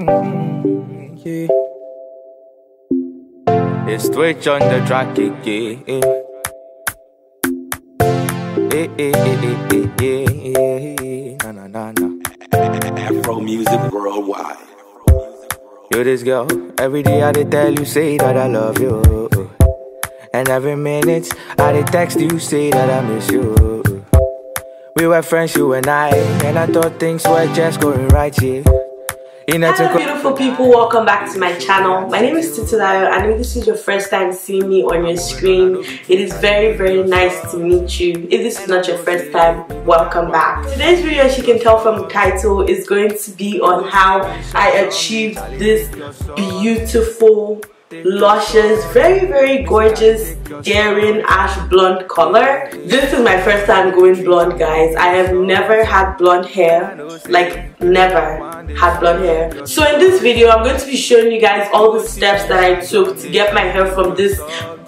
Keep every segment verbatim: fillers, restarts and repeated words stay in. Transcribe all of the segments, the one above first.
Yeah. It's Twitch on the track, yeah, yeah. Eh, eh, eh, eh, eh, yeah, yeah. Na, na, na, na. Afro music worldwide. Yo, this girl, every day I dey tell you, say that I love you. And every minute I dey text you, say that I miss you. We were friends, you and I, and I thought things were just going right, yeah. Hello beautiful people, welcome back to my channel. My name is Titilayo, and if this is your first time seeing me on your screen, it is very very nice to meet you. If this is not your first time, welcome back. Today's video, as you can tell from the title, is going to be on how I achieved this beautiful, luscious, very very gorgeous, daring ash blonde color. This is my first time going blonde, guys. I have never had blonde hair, like never had blonde hair. So in this video, I'm going to be showing you guys all the steps that I took to get my hair from this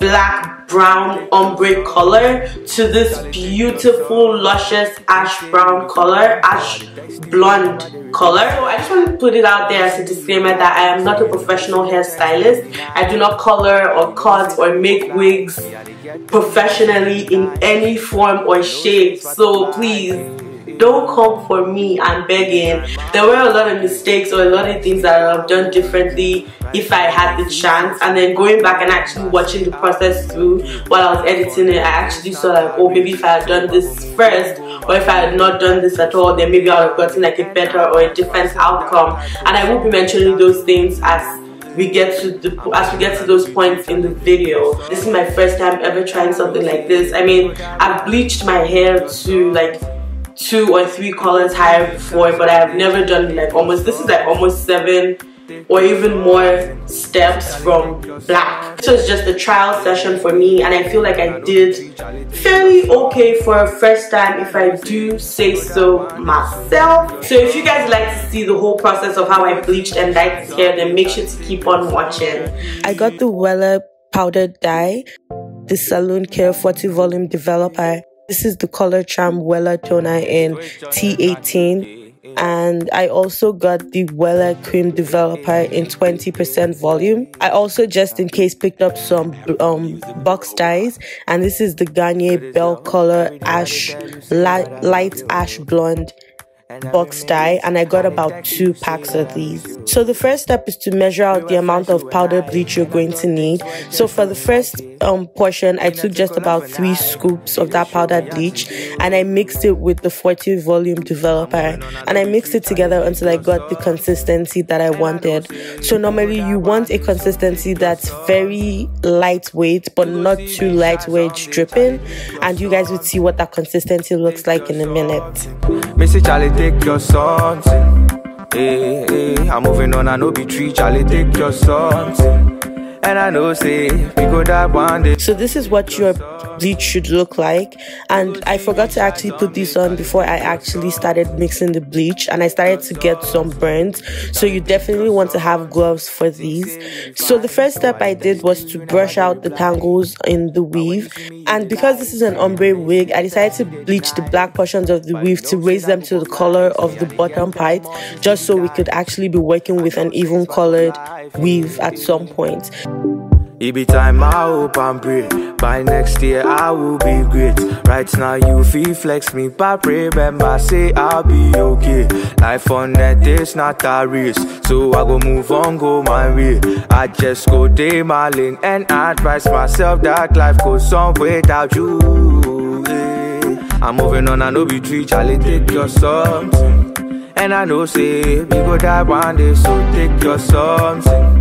black brown ombre color to this beautiful luscious ash brown color, ash blonde color. So I just want to put it out there as a disclaimer that I am not a professional hairstylist. I do not color or cut or make wigs professionally in any form or shape, so please don't come for me. I'm begging. There were a lot of mistakes or a lot of things that I would have done differently if I had the chance, and then going back and actually watching the process through while I was editing it, I actually saw like, oh, maybe if I had done this first, or if I had not done this at all, then maybe I would have gotten like a better or a different outcome. And I will be mentioning those things as we get to the as we get to those points in the video. This is my first time ever trying something like this. I mean, I've bleached my hair to like two or three colors higher before, but I have never done like almost, this is like almost seven or even more steps from black. So it's just a trial session for me, and I feel like I did fairly okay for a first time, if I do say so myself. So if you guys like to see the whole process of how I bleached and dyed this hair, then make sure to keep on watching. I got the Wella powdered dye, the Salon Care forty volume developer. This is the Color Charm Wella toner in T eighteen, and I also got the Wella cream developer in twenty percent volume. I also, just in case, picked up some um, box dyes, and this is the Garnier Belle Color Ash light, light Ash Blonde box dye, and I got about two packs of these. So the first step is to measure out the amount of powder bleach you're going to need. So for the first um, portion, I took just about three scoops of that powdered bleach, and I mixed it with the forty volume developer, and I mixed it together until I got the consistency that I wanted. So normally you want a consistency that's very lightweight but not too lightweight dripping, and you guys would see what that consistency looks like in a minute. Missy Charlie, take your something. Hey, hey, I'm moving on, I know be tree. Charlie, take your something. And I know, say, we go that one day. So this is what your bleach should look like, and I forgot to actually put this on before I actually started mixing the bleach, and I started to get some burns, so you definitely want to have gloves for these. So the first step I did was to brush out the tangles in the weave, and because this is an ombre wig, I decided to bleach the black portions of the weave to raise them to the color of the bottom part, just so we could actually be working with an even colored weave at some point. It be time I hope and pray. By next year I will be great. Right now you feel flex me, but remember say I'll be okay. Life on that is not a race, so I go move on, go my way. I just go day my lane and advise myself that life goes on without you. Yeah. I'm moving on, I know be tree. Charlie, take your something. And I know say we go die one day, so take your something.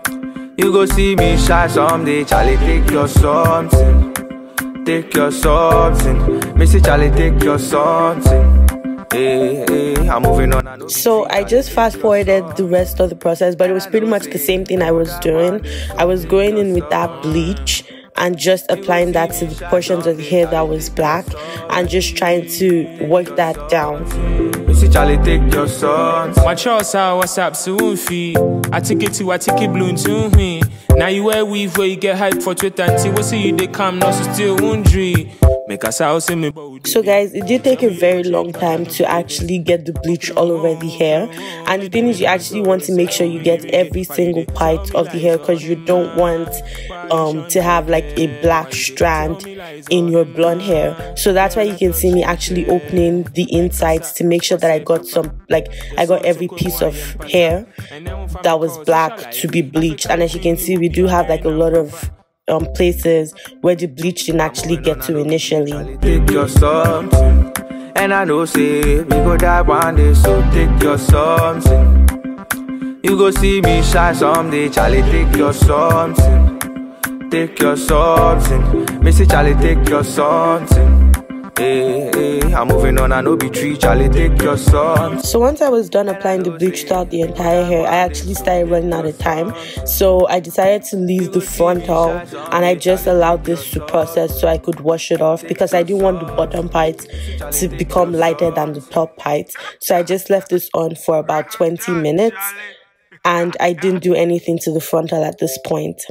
You go see me shine someday. Charlie, take your something. Take your something. Missy Charlie, take your something. Hey, hey, I'm moving on. So I just fast forwarded the rest of the process, but it was pretty much the same thing I was doing. I was going in with that bleach and just applying that to the portions of the hair that was black, and just trying to work that down. Missy Charlie, take your sons. My choice, what's up, so fee. I take it to, I take it blue to me. Now you wear weave where you get hype for Twitter and see what see you they come, no so still wondering. So guys, it did take a very long time to actually get the bleach all over the hair, and the thing is, you actually want to make sure you get every single part of the hair, because you don't want um to have like a black strand in your blonde hair. So that's why you can see me actually opening the insides to make sure that I got some, like I got every piece of hair that was black to be bleached. And as you can see, we do have like a lot of um places where the bleach didn't actually get to initially. Take your something, and I know say we go die one day, so take your something. You go see me shine someday, Charlie. Take your something, take your something. Me say Charlie, take your something. Hey, hey, I'm moving on, I know be tree, Charlie, take your son. So once I was done applying the bleach throughout the entire hair, I actually started running out of time. So I decided to leave the frontal, and I just allowed this to process so I could wash it off, because I didn't want the bottom part to become lighter than the top part. So I just left this on for about twenty minutes, and I didn't do anything to the frontal at this point.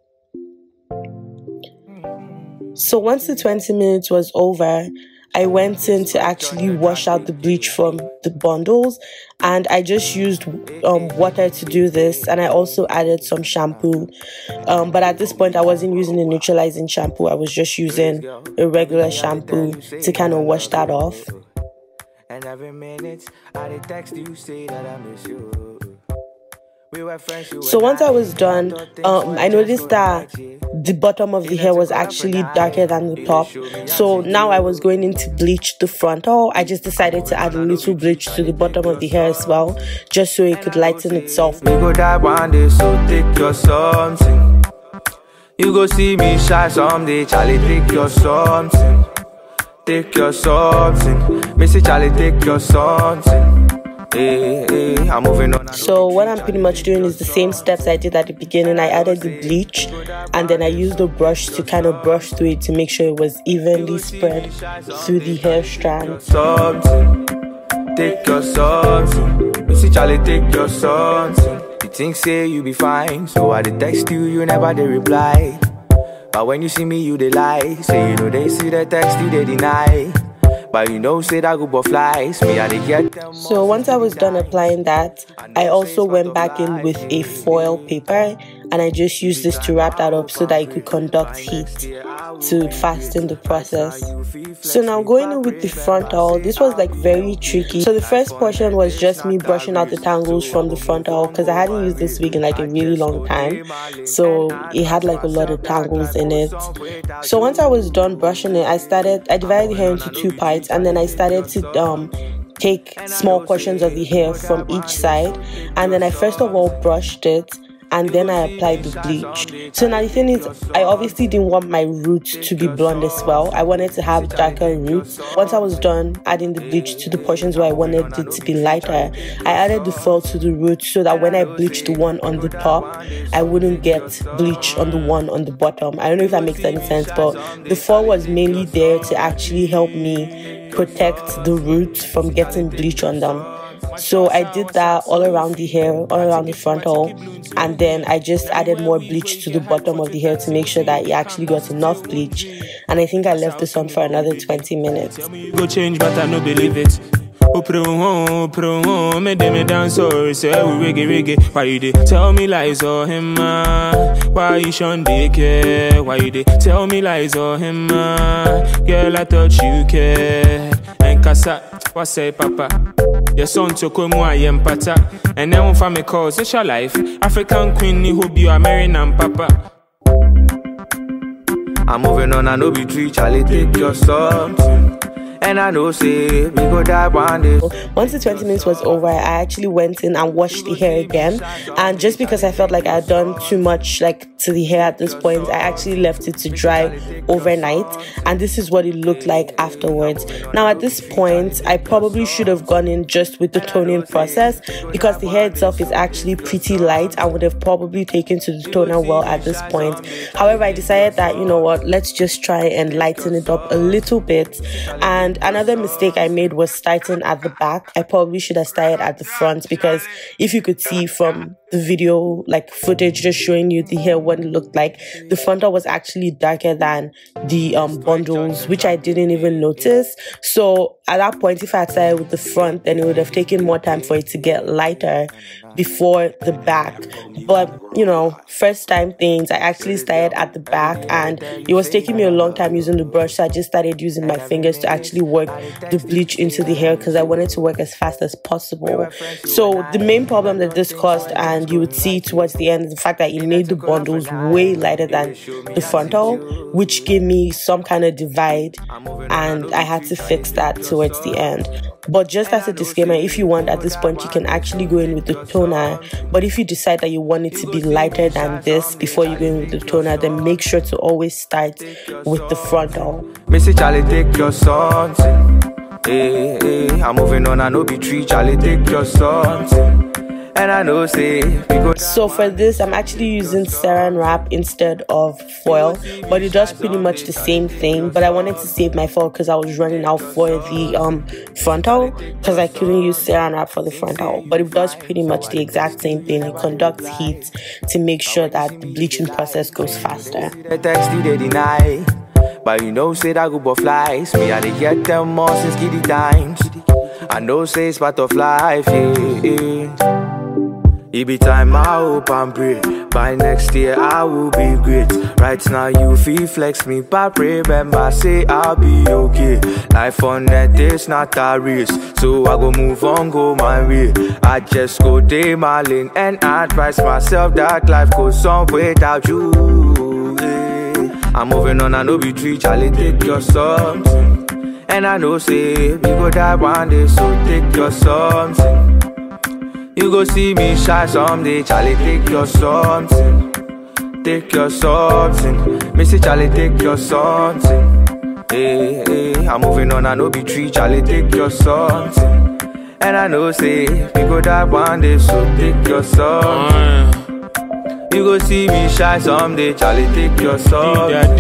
So once the twenty minutes was over, I went in to actually wash out the bleach from the bundles, and I just used um, water to do this, and I also added some shampoo. Um, but at this point, I wasn't using a neutralizing shampoo. I was just using a regular shampoo to kind of wash that off. And every minute, I text you, say that I miss you. So once I was done, um, I noticed that the bottom of the hair was actually darker than the top. So now I was going in to bleach the frontal. I just decided to add a little bleach to the bottom of the hair as well, just so it could lighten itself. We go die one day, so take your something. You go see me shine someday, Charlie, take your something. Take your something. Me say Charlie, take your something. Hey, hey, I'm moving on. So what I'm pretty much doing is the same steps I did at the beginning. I added the bleach, and then I used the brush to kind of brush through it to make sure it was evenly spread through the hair strand. Something, take your something. You see Charlie, take your something. You think say you be fine, so I did text you, you never did reply. But when you see me, you dey lie. Say you know they see the text, you they deny. But you know, say that group of flies, me and they get them. So once I was done applying that, I also went back in with a foil paper, and I just used this to wrap that up so that it could conduct heat to fasten the process. So now going in with the frontal, this was like very tricky. So the first portion was just me brushing out the tangles from the frontal, because I hadn't used this wig in like a really long time, so it had like a lot of tangles in it. So once I was done brushing it, I started I divided the hair into two parts, and then I started to um take small portions of the hair from each side, and then I first of all brushed it, and then I applied the bleach. So now the thing is, I obviously didn't want my roots to be blonde as well. I wanted to have darker roots. Once I was done adding the bleach to the portions where I wanted it to be lighter, I added the foil to the roots so that when I bleached the one on the top, I wouldn't get bleach on the one on the bottom. I don't know if that makes any sense, but the foil was mainly there to actually help me protect the roots from getting bleach on them. So I did that all around the hair, all around the frontal, and then I just added more bleach to the bottom of the hair to make sure that it actually got enough bleach. And I think I left this on for another twenty minutes. Go change, but I no believe it. Oh, pro, oh, pro, oh, me de me dance, oh, say we reggae, reggae. Why you dey tell me lies, oh, him, uh? Why you shun they care? Why you dey tell me lies, oh, him, uh? Girl, I thought you cared. And casa, what say, papa? Your son to come, I am pata. And then one family calls, it's your life. African queen, ni hope you are marrying and papa. I'm moving on, I know be tree, Charlie, take your something. And I know say we go die one day. Once the twenty minutes was over, I actually went in and washed the hair again, and just because I felt like I had done too much like to the hair at this point, I actually left it to dry overnight, and this is what it looked like afterwards. Now at this point, I probably should have gone in just with the toning process, because the hair itself is actually pretty light and would have probably taken to the toner well at this point. However, I decided that, you know what, let's just try and lighten it up a little bit. And another mistake I made was starting at the back. I probably should have started at the front, because if you could see from the video like footage just showing you the hair what it looked like, the frontal was actually darker than the um, bundles, which I didn't even notice. So at that point, if I had started with the front, then it would have taken more time for it to get lighter before the back. But you know, first time things, I actually started at the back, and it was taking me a long time using the brush, so I just started using my fingers to actually work the bleach into the hair because I wanted to work as fast as possible. So the main problem that this caused, and you would see towards the end, is the fact that it made the bundles way lighter than the frontal, which gave me some kind of divide, and I had to fix that towards the end. But just as a disclaimer, if you want, at this point you can actually go in with the toner, but if you decide that you want it to be lighter than this before you go in with the toner, then make sure to always start with the frontal. Missy Charlie, take your something. Hey, hey, I'm moving on, I know be tree, Charlie, take your something. And I know say because so for this, I'm actually using Saran wrap instead of foil, but it does pretty much the same thing. But I wanted to save my foil because I was running out for the um frontal, because I couldn't use Saran wrap for the frontal. But it does pretty much the exact same thing. It conducts heat to make sure that the bleaching process goes faster. they deny, but you know say that group of flies, me I get them more since giddy times. I know say it's part of life, yeah, yeah. It be time I hope and pray, by next year I will be great. Right now you feel flex me, but remember say I'll be okay. Life on net is not a race, so I go move on, go my way. I just go day my lane and advise myself that life goes on without you, yeah. I'm moving on, I know be tree, Charlie, take your something. And I know say we go die one day, so take your something. You go see me shy someday, Charlie, take your something. Take your something. Missy Charlie, take your something. Hey, hey, I'm moving on, I know be tree, Charlie, take your something. And I know say we go die one day, so take your something. You go see me shy someday, Charlie, take your something.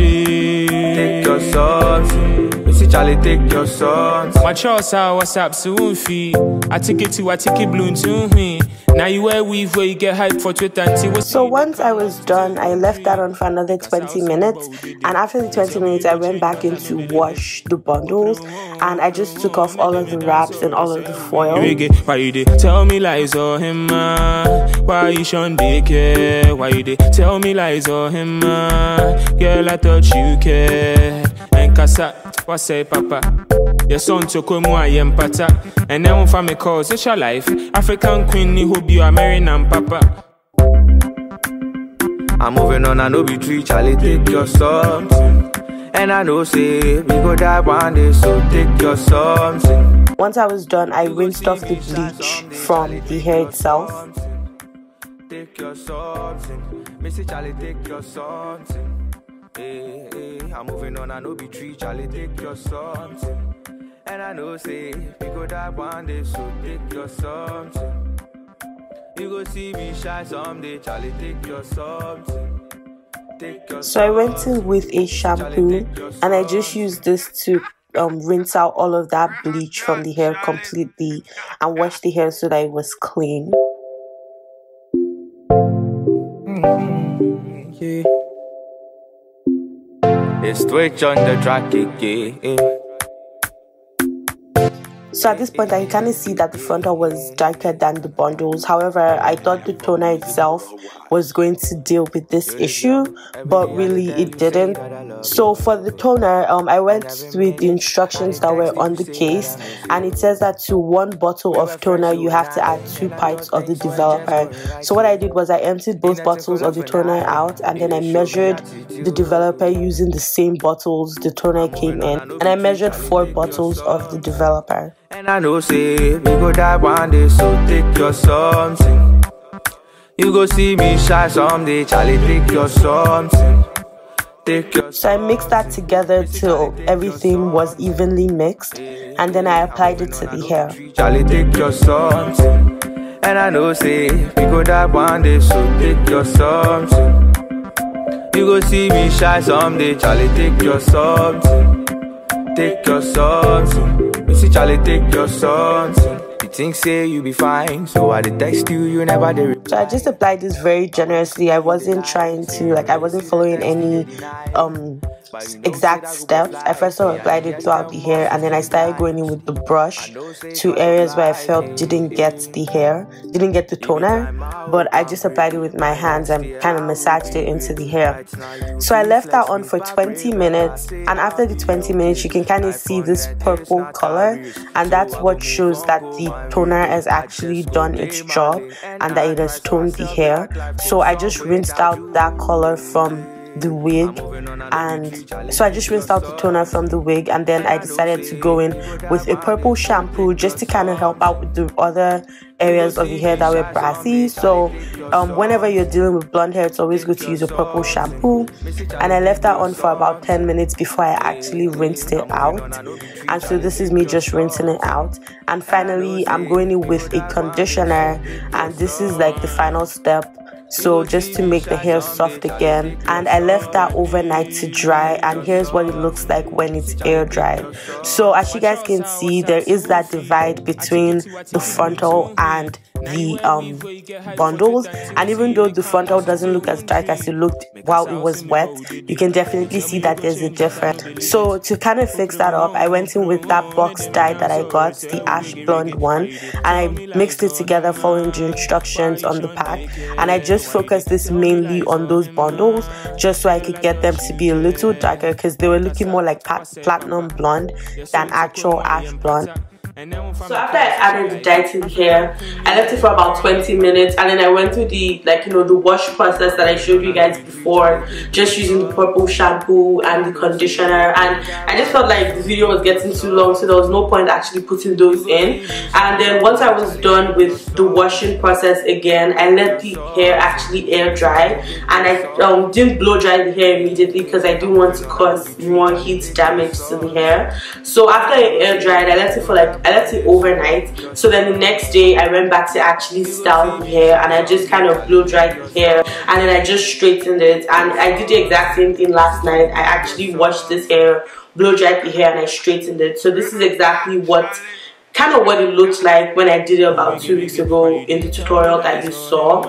Take your something. Missy Charlie, take your something. My choice, what's up, soon fee. I take it to, I take it bloom to me. Now you wear weave where you get hype for Twitter and see what's. So once I was done, I left that on for another twenty minutes, and after the twenty minutes I went back in to wash the bundles, and I just took off all of the wraps and all of the foil. Why you did tell me lies or him, why you shun they care? Why you did tell me lies or him, girl, I thought you cared. And Casa, what say papa? Your son took home I am pata. And then one family calls, it's your life. African queen, you hope you are marrying and papa. I'm moving on, I know be tree, Charlie, take your something. And I know say we go die one day, so take your something. Once I was done, I rinsed off the bleach from the hair itself. Take your something. Missy Charlie, take your something. Hey, hey, I'm moving on, I know be tree, Charlie, take your something. And I know say we go die one day, so take your something. You go see me shy someday, Charlie, take your something. Take your so I went in with a shampoo, and I just used this to um, rinse out all of that bleach from the hair completely and wash the hair so that it was clean. Mm-hmm. Yeah. It's Twitch on the track again. So at this point, I kind of see that the frontal was darker than the bundles. However, I thought the toner itself was going to deal with this issue, but really it didn't. So for the toner, um, I went with the instructions that were on the case, and it says that to one bottle of toner, you have to add two parts of the developer. So what I did was I emptied both bottles of the toner out, and then I measured the developer using the same bottles the toner came in, and I measured four bottles of the developer. And I know say we go die one day, so take your something. You go see me shy someday, Charlie, take your something. Take your so I mixed that together till everything was evenly mixed, and then I applied it to the hair. Charlie, take your something. And I know say we go die one day, so take your something. You go see me shy someday, Charlie, take your something. Take your something. You see Charlie, take your something. You think say you be fine, so I did text you, you never did. So I just applied this very generously. I wasn't trying to, like, I wasn't following any um exact steps. I first of all applied it throughout the hair, and then I started going in with the brush to areas where I felt didn't get the hair, didn't get the toner, but I just applied it with my hands and kind of massaged it into the hair. So I left that on for twenty minutes, and after the twenty minutes you can kind of see this purple color, and that's what shows that the toner has actually done its job and that it has toned the hair. So I just rinsed out that color from the wig, and so I just rinsed out the toner from the wig, and then I decided to go in with a purple shampoo just to kind of help out with the other areas of your hair that were brassy. So um, whenever you're dealing with blonde hair, it's always good to use a purple shampoo. And I left that on for about ten minutes before I actually rinsed it out. And so this is me just rinsing it out. And finally I'm going in with a conditioner, and this is like the final step, so just to make the hair soft again. And I left that overnight to dry, and here's what it looks like when it's air dried. So as you guys can see, there is that divide between the frontal and the um bundles, and even though the frontal doesn't look as dark as it looked while it was wet, you can definitely see that there's a difference. So to kind of fix that up, I went in with that box dye that I got, the ash blonde one, and I mixed it together following the instructions on the pack, and I just focused this mainly on those bundles just so I could get them to be a little darker, because they were looking more like platinum blonde than actual ash blonde. So after I added the dye to the hair, I left it for about twenty minutes, and then I went through the, like, you know, the wash process that I showed you guys before, just using the purple shampoo and the conditioner. And I just felt like the video was getting too long, so there was no point actually putting those in. And then once I was done with the washing process again, I let the hair actually air dry, and I um, didn't blow dry the hair immediately because I didn't want to cause more heat damage to the hair. So after I air dried, I let it for like I left it overnight. So then the next day I went back to actually style the hair, and I just kind of blow dried the hair, and then I just straightened it. And I did the exact same thing last night. I actually washed this hair, blow dried the hair, and I straightened it. So this is exactly what kind of what it looked like when I did it about two weeks ago in the tutorial that you saw.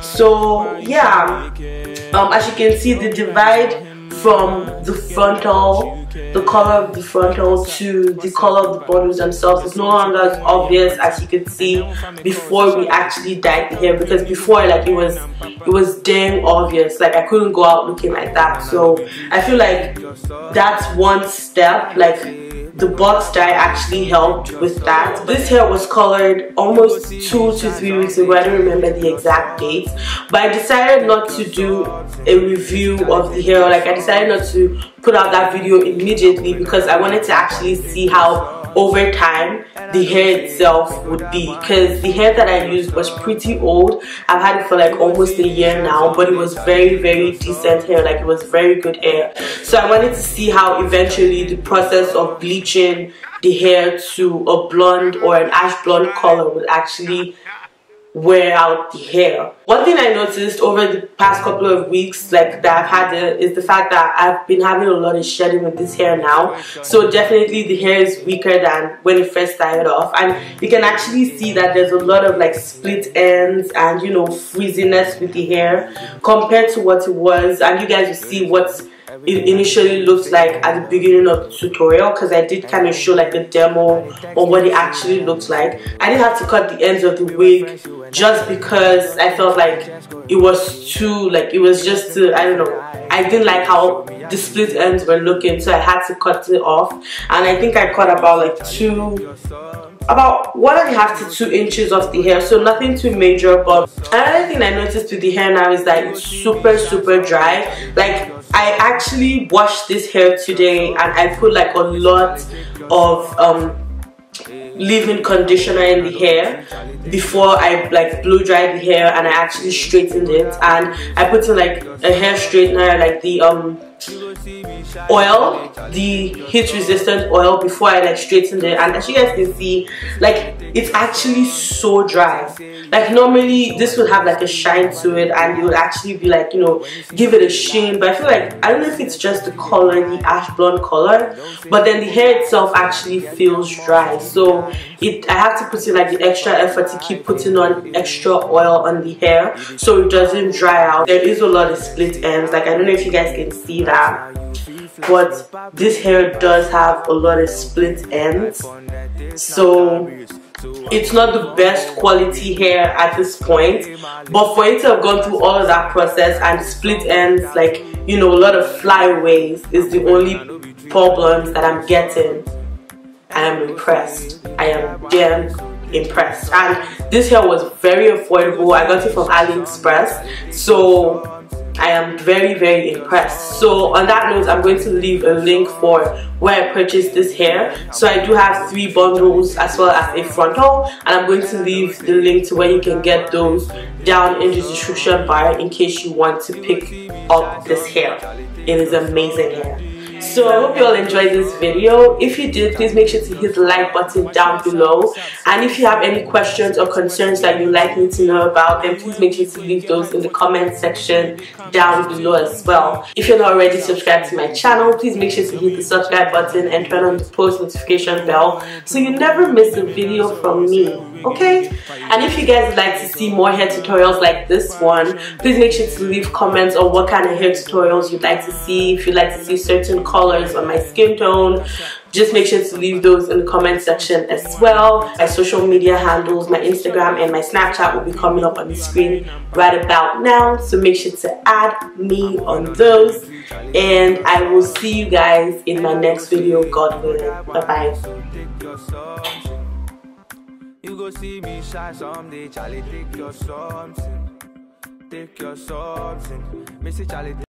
So yeah, um, as you can see, the divide from the frontal, the color of the frontal to the color of the bundles themselves is no longer as obvious as you could see before we actually dyed the hair, because before, like, it was it was damn obvious. Like, I couldn't go out looking like that. So I feel like that's one step. Like, the box dye actually helped with that. This hair was colored almost two to three weeks ago. I don't remember the exact dates, but I decided not to do a review of the hair. Like, I decided not to put out that video immediately because I wanted to actually see how over time the hair itself would be, because the hair that I used was pretty old. I've had it for like almost a year now, but it was very very decent hair. Like, it was very good hair. So I wanted to see how eventually the process of bleaching the hair to a blonde or an ash blonde color would actually wear out the hair. One thing I noticed over the past couple of weeks, like, that I've had uh, is the fact that I've been having a lot of shedding with this hair now. So definitely the hair is weaker than when it first started off, and you can actually see that there's a lot of like split ends and, you know, frizziness with the hair compared to what it was. And you guys will see what it initially looked like at the beginning of the tutorial, because I did kind of show like a demo on what it actually looked like. I didn't have to cut the ends of the wig just because I felt like it was too, like, it was just too, I don't know, I didn't like how the split ends were looking, so I had to cut it off. And I think I cut about like two about one and a half to two inches of the hair, so nothing too major. But another thing I noticed with the hair now is that it's super super dry. Like, I actually washed this hair today and I put like a lot of um leave-in conditioner in the hair before I like blow dried the hair, and I actually straightened it, and I put in like a hair straightener, like the um oil, the heat resistant oil, before I like straightened it, and as you guys can see, like it's actually so dry. Like normally this would have like a shine to it and it would actually be like, you know, give it a sheen, but I feel like, I don't know if it's just the color, the ash blonde color, but then the hair itself actually feels dry. So it, I have to put in like the extra effort to keep putting on extra oil on the hair so it doesn't dry out. There is a lot of split ends, like I don't know if you guys can see that, but this hair does have a lot of split ends, so it's not the best quality hair at this point. But for it to have gone through all of that process and split ends, like, you know, a lot of flyaways is the only problems that I'm getting, I am impressed. I am damn impressed. And this hair was very affordable. I got it from AliExpress, so I am very very impressed. So on that note, I'm going to leave a link for where I purchased this hair. So I do have three bundles as well as a frontal, and I'm going to leave the link to where you can get those down in the description bar in case you want to pick up this hair. It is amazing hair. So I hope you all enjoyed this video. If you did, please make sure to hit the like button down below, and if you have any questions or concerns that you'd like me to know about, then please make sure to leave those in the comment section down below as well. If you're not already subscribed to my channel, please make sure to hit the subscribe button and turn on the post notification bell so you never miss a video from me, okay? And if you guys would like to see more hair tutorials like this one, please make sure to leave comments on what kind of hair tutorials you'd like to see. If you'd like to see certain colors on my skin tone, just make sure to leave those in the comment section as well. My social media handles, my Instagram and my Snapchat will be coming up on the screen right about now, so make sure to add me on those, and I will see you guys in my next video, God willing. Bye bye. You go see me shine someday, Charlie, take your something, take your something, Missy Charlie.